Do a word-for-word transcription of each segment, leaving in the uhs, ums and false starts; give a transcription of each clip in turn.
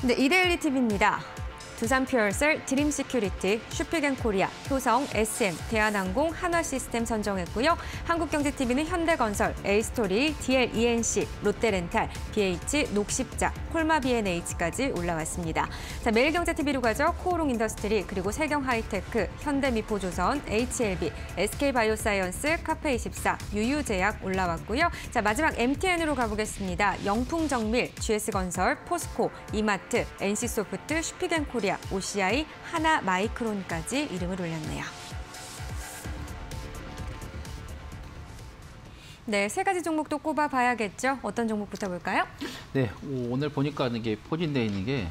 네, 이데일리 티비입니다. 두산 퓨얼셀, 드림 시큐리티, 슈피겐코리아, 효성, 에스엠, 대한항공, 한화시스템 선정했고요. 한국경제티비는 현대건설, 에이스토리, 디엘이엔씨, 롯데렌탈, 비에이치, 녹십자, 콜마 비앤에이치까지 올라왔습니다. 자, 매일경제티비로 가죠. 코오롱인더스트리, 그리고 세경하이테크, 현대미포조선, 에이치엘비, 에스케이바이오사이언스, 카페이십사, 유유제약 올라왔고요. 자, 마지막 엠티엔으로 가보겠습니다. 영풍정밀, 지에스건설, 포스코, 이마트, 엔씨소프트, 슈피겐코리아, 오씨아이, 하나마이크론까지 이름을 올렸네요. 네, 세 가지 종목도 꼽아봐야겠죠. 어떤 종목부터 볼까요? 네, 오늘 보니까 이게 포진되어 있는 게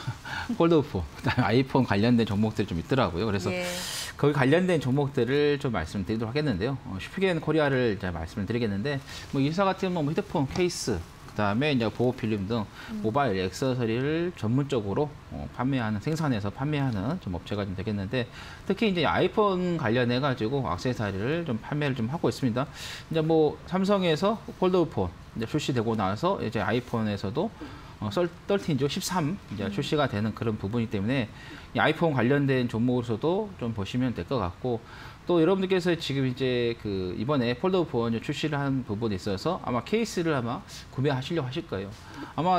폴더폰, 그다음에 아이폰 관련된 종목들이 좀 있더라고요. 그래서 예. 거기 관련된 종목들을 좀 말씀드리도록 하겠는데요. 어, 슈피겐 코리아를 이제 말씀을 드리겠는데, 뭐 이 회사 같은 경우는 뭐 휴대폰 케이스, 그다음에 이제 보호 필름 등 모바일 액세서리를 전문적으로 어, 판매하는 생산해서 판매하는 좀 업체가 좀 되겠는데, 특히 이제 아이폰 관련해 가지고 액세서리를 좀 판매를 좀 하고 있습니다. 이제 뭐 삼성에서 폴더폰 이제 출시되고 나서 이제 아이폰에서도 어, 십삼조 십삼 이제 출시가 되는 그런 부분이기 때문에 이 아이폰 관련된 종목으로서도 좀 보시면 될 것 같고, 또 여러분들께서 지금 이제 그 이번에 폴더폰 출시를 한 부분에 있어서 아마 케이스를 아마 구매하시려고 하실 거예요. 아마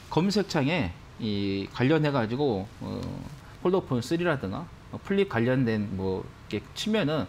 검색창에 이 관련해 가지고 어, 폴더폰 쓰리라든가 플립 관련된 뭐 이렇게 치면은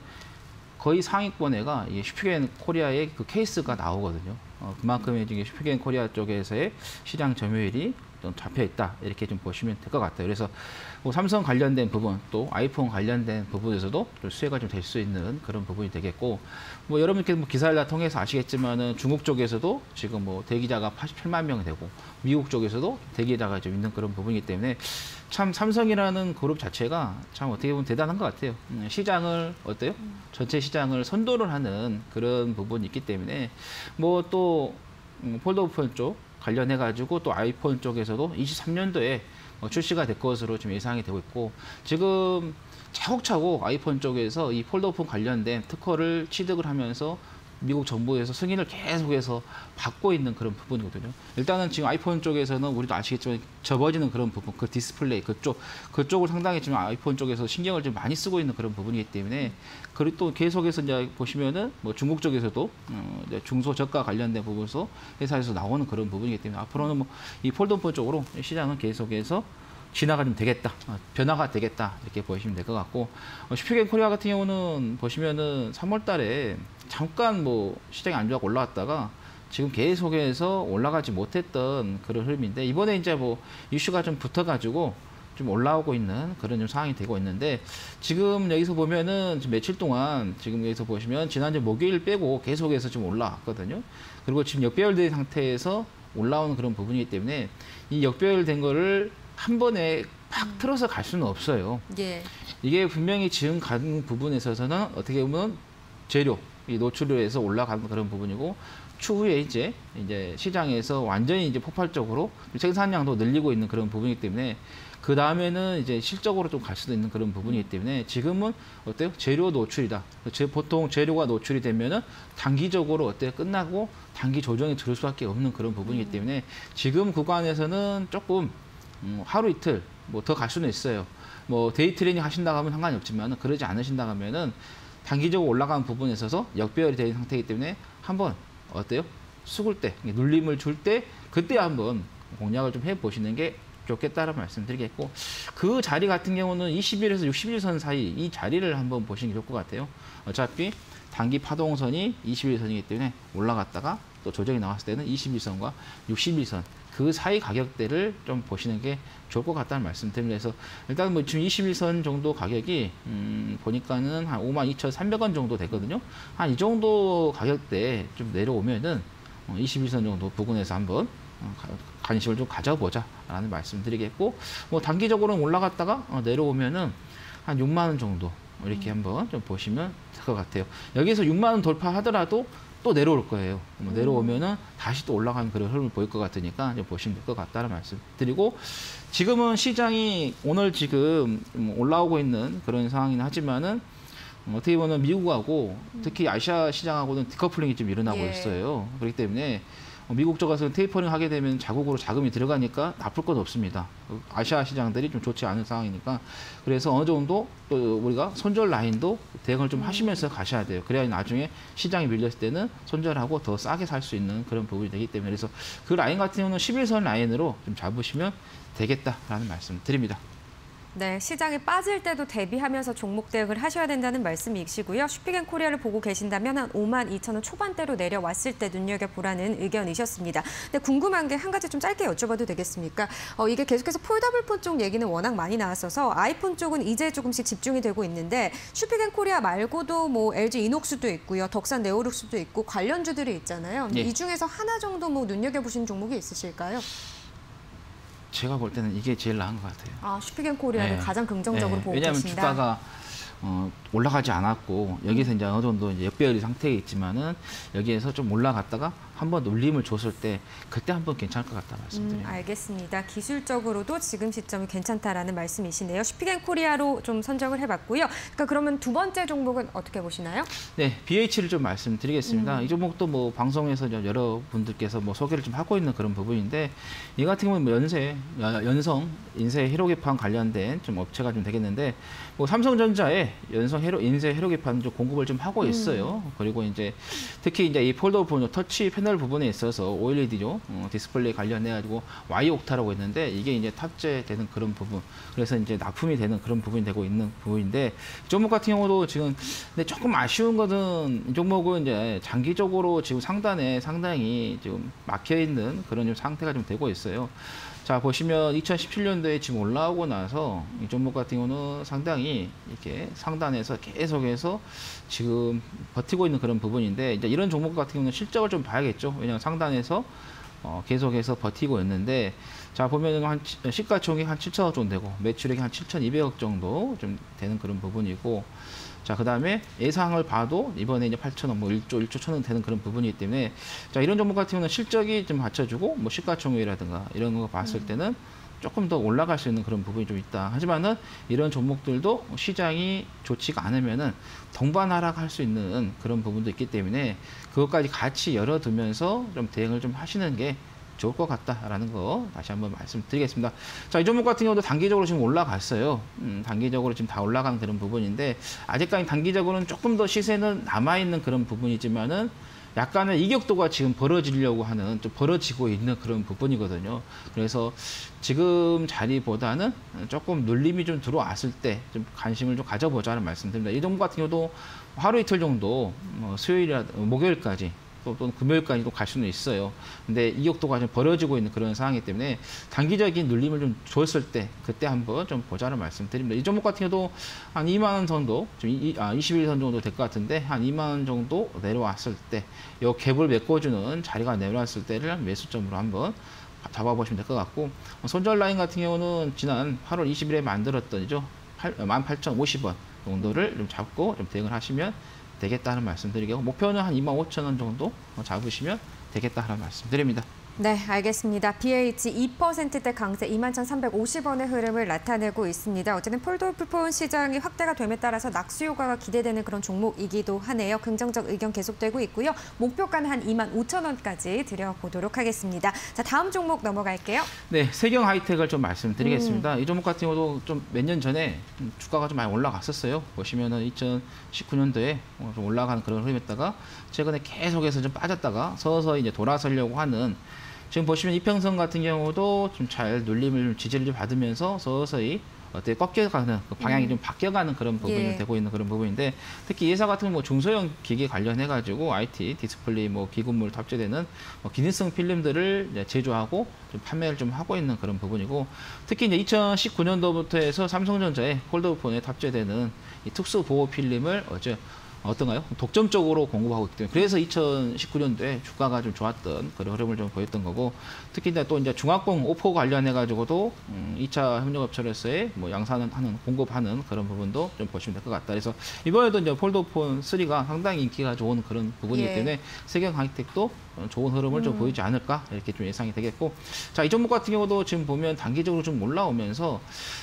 거의 상위권에가 이 슈피겐 코리아의 그 케이스가 나오거든요. 어, 그만큼 이제 슈피겐 코리아 쪽에서의 시장 점유율이 좀 잡혀 있다, 이렇게 좀 보시면 될 것 같아요. 그래서 뭐 삼성 관련된 부분, 또 아이폰 관련된 부분에서도 좀 수혜가 좀 될 수 있는 그런 부분이 되겠고, 뭐 여러분께서 뭐 기사를 다 통해서 아시겠지만은 중국 쪽에서도 지금 뭐 대기자가 팔십팔만 명이 되고, 미국 쪽에서도 대기자가 좀 있는 그런 부분이기 때문에 참 삼성이라는 그룹 자체가 참 어떻게 보면 대단한 것 같아요. 시장을 어때요? 전체 시장을 선도를 하는 그런 부분이 있기 때문에 뭐 또 폴더폰 쪽 관련해 가지고 또 아이폰 쪽에서도 이십삼 년도에 출시가 될 것으로 지금 예상이 되고 있고, 지금 차곡차곡 아이폰 쪽에서 이 폴더폰 관련된 특허를 취득을 하면서 미국 정부에서 승인을 계속해서 받고 있는 그런 부분이거든요. 일단은 지금 아이폰 쪽에서는 우리도 아시겠지만 접어지는 그런 부분, 그 디스플레이 그쪽 그쪽을 상당히 지금 아이폰 쪽에서 신경을 좀 많이 쓰고 있는 그런 부분이기 때문에, 그리고 또 계속해서 이제 보시면은 뭐 중국 쪽에서도 어 이제 중소저가 관련된 부분에서 회사에서 나오는 그런 부분이기 때문에 앞으로는 뭐 이 폴더폰 쪽으로 시장은 계속해서 진화가 좀 되겠다, 변화가 되겠다, 이렇게 보시면 될 것 같고, 슈피겐 코리아 같은 경우는 보시면은 삼월 달에 잠깐 뭐 시장이 안 좋아서 올라왔다가 지금 계속해서 올라가지 못했던 그런 흐름인데, 이번에 이제 뭐 이슈가 좀 붙어가지고 좀 올라오고 있는 그런 좀 상황이 되고 있는데, 지금 여기서 보면은 지금 며칠 동안 지금 여기서 보시면 지난주 목요일 빼고 계속해서 좀 올라왔거든요. 그리고 지금 역배열된 상태에서 올라오는 그런 부분이기 때문에 이 역배열된 거를 한 번에 팍 틀어서 갈 수는 없어요. 예. 이게 분명히 지금 가는 부분에 있어서는 어떻게 보면 재료, 이 노출을 해서 올라가는 그런 부분이고, 추후에 이제 이제 시장에서 완전히 이제 폭발적으로 생산량도 늘리고 있는 그런 부분이기 때문에 그 다음에는 이제 실적으로 좀 갈 수도 있는 그런 부분이기 때문에 지금은 어때요? 재료 노출이다. 보통 재료가 노출이 되면은 단기적으로 어때요? 끝나고 단기 조정이 들을 수밖에 없는 그런 부분이기 때문에 지금 구간에서는 조금 음, 하루 이틀 뭐 더 갈 수는 있어요. 뭐 데이 트레이닝 하신다고 하면 상관이 없지만, 그러지 않으신다고 하면은 단기적으로 올라가는 부분에 있어서 역배열이 된 상태이기 때문에 한번 어때요? 숙을 때, 눌림을 줄 때 그때 한번 공략을 좀 해보시는 게 좋겠다라는 말씀드리겠고, 그 자리 같은 경우는 이십 일에서 육십 일선 사이 이 자리를 한번 보시는 게 좋을 것 같아요. 어차피 단기 파동선이 이십 일선이기 때문에 올라갔다가 또 조정이 나왔을 때는 이십 일선과 육십 일선 그 사이 가격대를 좀 보시는 게 좋을 것 같다는 말씀드립니다. 그래서 일단 뭐 지금 이십 일선 정도 가격이 음 보니까는 한 오만 이천삼백 원 정도 되거든요. 한 이 정도 가격대 좀 내려오면은 이십 일선 정도 부근에서 한번 관심을 좀 가져보자라는 말씀드리겠고, 뭐 단기적으로는 올라갔다가 내려오면은 한 육만 원 정도 이렇게 한번 좀 보시면 될 것 같아요. 여기서 육만 원 돌파하더라도 또 내려올 거예요. 뭐 내려오면은 다시 또 올라가는 그런 흐름을 보일 것 같으니까 이제 보시면 될 것 같다는 말씀 드리고, 지금은 시장이 오늘 지금 올라오고 있는 그런 상황이긴 하지만은 어떻게 보면 미국하고 특히 아시아 시장하고는 디커플링이 좀 일어나고 예. 있어요. 그렇기 때문에 어, 미국 쪽에서 테이퍼링 하게 되면 자국으로 자금이 들어가니까 나쁠 건 없습니다. 아시아 시장들이 좀 좋지 않은 상황이니까. 그래서 어느 정도 또 우리가 손절 라인도 대응을 좀 하시면서 가셔야 돼요. 그래야 나중에 시장이 밀렸을 때는 손절하고 더 싸게 살 수 있는 그런 부분이 되기 때문에, 그래서 그 라인 같은 경우는 십일 선 라인으로 좀 잡으시면 되겠다라는 말씀 드립니다. 네, 시장이 빠질 때도 대비하면서 종목 대응을 하셔야 된다는 말씀이시고요. 슈피겐코리아를 보고 계신다면 한 오만 이천 원 초반대로 내려왔을 때 눈여겨보라는 의견이셨습니다. 근데 궁금한 게 한 가지 좀 짧게 여쭤봐도 되겠습니까? 어, 이게 계속해서 폴더블폰 쪽 얘기는 워낙 많이 나왔어서 아이폰 쪽은 이제 조금씩 집중이 되고 있는데 슈피겐코리아 말고도 뭐 엘지 이녹스도 있고요. 덕산 네오룩스도 있고 관련주들이 있잖아요. 예. 이 중에서 하나 정도 뭐 눈여겨보신 종목이 있으실까요? 제가 볼 때는 이게 제일 나은 것 같아요. 아, 슈피겐코리아를 네. 가장 긍정적으로 네. 보고 왜냐하면 계신다. 주가가 어, 올라가지 않았고 여기서 이제 어느 정도 이제 역배열이 상태에 있지만은 여기에서 좀 올라갔다가 한번 놀림을 줬을 때 그때 한번 괜찮을 것 같다 음, 말씀드려요. 알겠습니다. 기술적으로도 지금 시점이 괜찮다라는 말씀이시네요. 슈피겐코리아로 좀 선정을 해봤고요. 그러니까 그러면 두 번째 종목은 어떻게 보시나요? 네, 비에이치를 좀 말씀드리겠습니다. 음. 이 종목도 뭐 방송에서 여러분들께서 뭐 소개를 좀 하고 있는 그런 부분인데, 이 같은 경우는 뭐 연세, 연성, 인쇄 회로 개판 관련된 좀 업체가 좀 되겠는데, 뭐 삼성전자에 연성 회로, 인쇄 회로 개판 좀 공급을 좀 하고 있어요. 음. 그리고 이제 특히 이제 이 폴더폰 터치 패널 부분에 있어서 오엘이디죠, 어, 디스플레이 관련해 가지고 와이 옥타라고 있는데 이게 이제 탑재되는 그런 부분. 그래서 이제 납품이 되는 그런 부분이 되고 있는 부분인데, 이 종목 같은 경우도 지금 근데 조금 아쉬운 것은 이 종목은 이제 장기적으로 지금 상단에 상당히 지금 막혀 있는 그런 좀 상태가 좀 되고 있어요. 자, 보시면 이천십칠 년도에 지금 올라오고 나서 이 종목 같은 경우는 상당히 이렇게 상단에서 계속해서 지금 버티고 있는 그런 부분인데, 이제 이런 종목 같은 경우는 실적을 좀 봐야겠죠. 왜냐하면 상단에서 어, 계속해서 버티고 있는데, 자, 보면은 한 시가총액 한 칠천억 정도 되고 매출액이 한 칠천이백억 정도 좀 되는 그런 부분이고, 자, 그 다음에 예상을 봐도 이번에 이제 팔천억, 뭐 일조, 일조 천억 되는 그런 부분이기 때문에, 자, 이런 종목 같은 경우는 실적이 좀 받쳐주고, 뭐 시가총액이라든가 이런 거 봤을 음. 때는 조금 더 올라갈 수 있는 그런 부분이 좀 있다. 하지만은 이런 종목들도 시장이 좋지가 않으면은 동반 하락할 수 있는 그런 부분도 있기 때문에 그것까지 같이 열어두면서 좀 대응을 좀 하시는 게 좋을 것 같다라는 거 다시 한번 말씀드리겠습니다. 자, 이 종목 같은 경우도 단기적으로 지금 올라갔어요. 음, 단기적으로 지금 다 올라가는 그런 부분인데, 아직까지 단기적으로는 조금 더 시세는 남아있는 그런 부분이지만은 약간의 이격도가 지금 벌어지려고 하는, 좀 벌어지고 있는 그런 부분이거든요. 그래서 지금 자리보다는 조금 눌림이 좀 들어왔을 때 좀 관심을 좀 가져보자는 말씀드립니다. 이 종목 같은 경우도 하루 이틀 정도, 뭐 수요일이나 목요일까지 또, 또 금요일까지도 갈 수는 있어요. 근데 이격도가 좀 벌어지고 있는 그런 상황이기 때문에 단기적인 눌림을 좀 줬을 때 그때 한번 좀 보자는 말씀드립니다. 이 종목 같은 경우도 한 이만 원 정도, 좀 이, 아, 이십일 선 정도 될 것 같은데 한 이만 원 정도 내려왔을 때, 요 갭을 메꿔주는 자리가 내려왔을 때를 매수점으로 한번 잡아보시면 될 것 같고, 손절 라인 같은 경우는 지난 팔월 이십일에 만들었던이죠. 만 팔천오십 원 정도를 좀 잡고 좀 대응을 하시면 되겠다는 말씀드리고, 목표는 한 이만 오천 원 정도 잡으시면 되겠다는 말씀드립니다. 네, 알겠습니다. 비에이치 이 퍼센트대 강세 이만 천삼백오십 원의 흐름을 나타내고 있습니다. 어쨌든 폴더블폰 시장이 확대가 됨에 따라서 낙수 효과가 기대되는 그런 종목이기도 하네요. 긍정적 의견 계속되고 있고요. 목표가는 한 이만 오천 원까지 드려보도록 하겠습니다. 자, 다음 종목 넘어갈게요. 네, 세경 하이텍을 좀 말씀드리겠습니다. 음. 이 종목 같은 경우도 좀 몇 년 전에 주가가 좀 많이 올라갔었어요. 보시면은 이천십구 년도에 좀 올라가는 그런 흐름이었다가 최근에 계속해서 좀 빠졌다가 서서히 이제 돌아서려고 하는, 지금 보시면 이평선 같은 경우도 좀 잘 눌림을, 지지를 좀 받으면서 서서히 어떻게 꺾여가는, 그 방향이 음. 좀 바뀌어가는 그런 부분이 예. 되고 있는 그런 부분인데, 특히 이 회사 같은 뭐 중소형 기기 관련해가지고 아이티, 디스플레이, 뭐 기구물 탑재되는 뭐 기능성 필름들을 이제 제조하고 좀 판매를 좀 하고 있는 그런 부분이고, 특히 이제 이천십구 년도부터 해서 삼성전자의 폴더폰에 탑재되는 이 특수 보호 필름을 어제 어떤가요? 독점적으로 공급하고 있기 때문에, 그래서 이천십구 년도에 주가가 좀 좋았던 그런 흐름을 좀 보였던 거고, 특히 이제 또 이제 중화공 오포 관련해 가지고도 음, 이 차 협력업체로서의 뭐 양산은 하는, 공급하는 그런 부분도 좀 보시면 될 것 같다. 그래서 이번에도 이제 폴더폰 삼가 상당히 인기가 좋은 그런 부분이기 예. 때문에 세경 하이텍도 좋은 흐름을 좀 보이지 않을까 이렇게 좀 예상이 되겠고, 자, 이 종목 같은 경우도 지금 보면 단기적으로 좀 올라오면서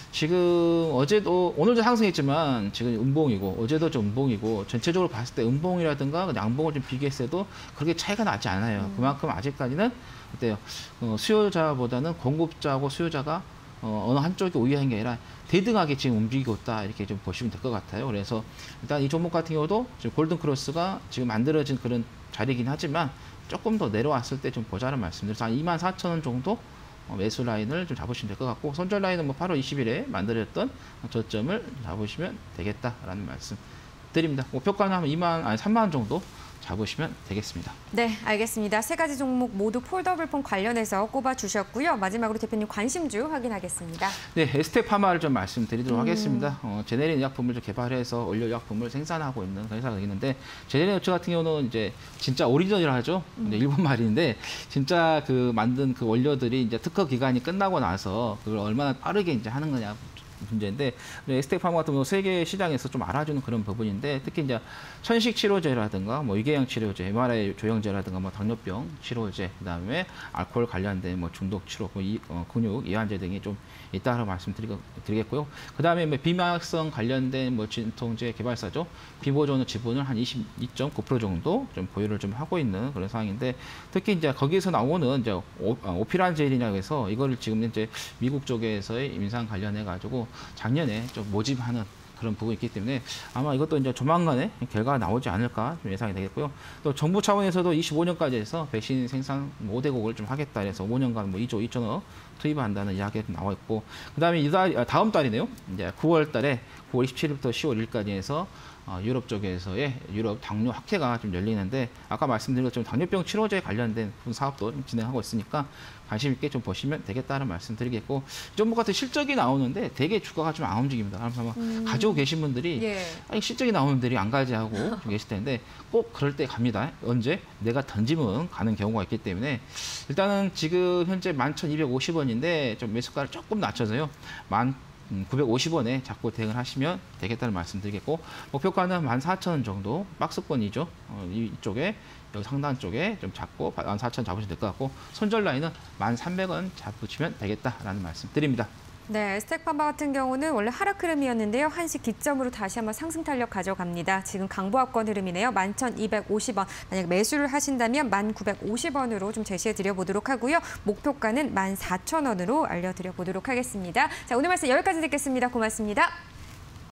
지금 어제도 오늘도 상승했지만 지금 음봉이고 어제도 좀 음봉이고 전체적으로 봤을 때 음봉이라든가 양봉을 좀 비교했을 때도 그렇게 차이가 나지 않아요. 그만큼 아직까지는 어때요? 어, 수요자보다는 공급자하고 수요자가 어, 어느 한쪽이 우위한 게 아니라 대등하게 지금 움직이고 있다 이렇게 좀 보시면 될 것 같아요. 그래서 일단 이 종목 같은 경우도 지금 골든 크로스가 지금 만들어진 그런 자리이긴 하지만 조금 더 내려왔을 때 좀 보자는 말씀드려서 한 이만 사천 원 정도 매수 라인을 좀 잡으시면 될 것 같고, 손절 라인은 뭐 팔월 이십일에 만들었던 저점을 잡으시면 되겠다라는 말씀 드립니다. 목표가는 한 이만 아니 삼만 원 정도 잡으시면 되겠습니다. 네, 알겠습니다. 세 가지 종목 모두 폴더블폰 관련해서 꼽아주셨고요. 마지막으로 대표님 관심주 확인하겠습니다. 네, 에스테파마를 좀 말씀드리도록 음. 하겠습니다. 어, 제네린 의약품을 좀 개발해서 원료 의약품을 생산하고 있는 그런 회사가 있는데, 제네린 업체 같은 경우는 이제 진짜 오리지널이라 하죠. 음. 이제 일본 말인데 진짜 그 만든 그 원료들이 이제 특허 기간이 끝나고 나서 그걸 얼마나 빠르게 이제 하는 거냐. 문제인데, 에스테파마 같은 경우 세계 시장에서 좀 알아주는 그런 부분인데, 특히 이제 천식 치료제라든가 뭐 위궤양 치료제, 엠알아이 조영제라든가 뭐 당뇨병 치료제, 그다음에 알코올 관련된 뭐 중독 치료, 뭐 이, 어, 근육 이완제 등이 좀 있다고 말씀드리겠고요. 그다음에 뭐 비만성 관련된 뭐 진통제 개발사죠. 비보존의 지분을 한 이십이 점 구 퍼센트 정도 좀 보유를 좀 하고 있는 그런 상황인데, 특히 이제 거기에서 나오는 이제 오, 오피란 젤이라고 해서 이거를 지금 이제 미국 쪽에서의 임상 관련해 가지고 작년에 좀 모집하는 그런 부분이 있기 때문에 아마 이것도 이제 조만간에 결과가 나오지 않을까 좀 예상이 되겠고요. 또 정부 차원에서도 이십오 년까지 해서 백신 생산 오 대국을 좀 하겠다 해서 오 년간 뭐 이조 이천억 투입한다는 이야기가 나와 있고, 그다음에 이달 다음 달이네요. 이제 구월 달에 구월 이십칠일부터 시월 일일까지 해서 어, 유럽 쪽에서의 유럽 당뇨 학회가 좀 열리는데, 아까 말씀드린 것처럼 당뇨병 치료제 관련된 사업도 좀 진행하고 있으니까 관심 있게 좀 보시면 되겠다는 말씀 드리겠고, 이 종목 같은 실적이 나오는데 되게 주가가 좀 안 움직입니다. 그래서 아마 음. 가지고 계신 분들이 예. 아니, 실적이 나오는데 안 가지하고 좀 계실 텐데 꼭 그럴 때 갑니다. 언제 내가 던지면 가는 경우가 있기 때문에 일단은 지금 현재 만 천이백오십 원인데 좀 매수가를 조금 낮춰서요. 만 구백오십 원에 잡고 대응을 하시면 되겠다는 말씀 드리겠고, 목표가는 만 사천 원 정도 박스권이죠. 어, 이쪽에 여기 상단 쪽에 좀 잡고 만 사천 원 잡으시면 될 것 같고, 손절 라인은 만 삼백 원 잡으시면 되겠다라는 말씀 드립니다. 네, 에스텍파마 같은 경우는 원래 하락 흐름이었는데요. 한시 기점으로 다시 한번 상승 탄력 가져갑니다. 지금 강보합권 흐름이네요. 만 천이백오십 원. 만약 매수를 하신다면 만 구백오십 원으로 좀 제시해 드려 보도록 하고요. 목표가는 만 사천 원으로 알려드려 보도록 하겠습니다. 자, 오늘 말씀 여기까지 듣겠습니다. 고맙습니다.